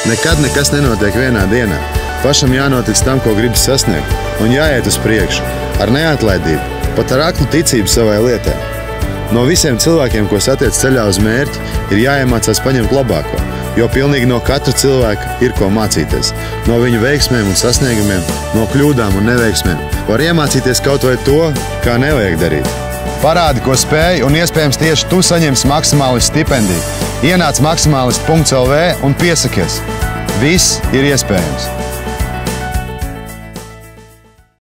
Nekad nekas nenotiek vienā dienā. Pašam jānotic tam, ko gribas sasniegt, un jāiet uz priekšu, ar neatlaidību, pat ar aklu ticību savai lietai. No visiem cilvēkiem, ko satiec ceļā uz mērķi, ir jāiemācās paņemt labāko, jo pilnīgi no katra cilvēka ir ko mācīties. No viņu veiksmēm un sasniegumiem, no kļūdām un neveiksmēm. Var iemācīties kaut vai to, kā nevajag darīt. Parādi, ko spēj, un iespējams tieši tu saņemsi maksimālistu stipendiju. Ienāc maksimālistu.lv un piesakies. Viss ir iespējams.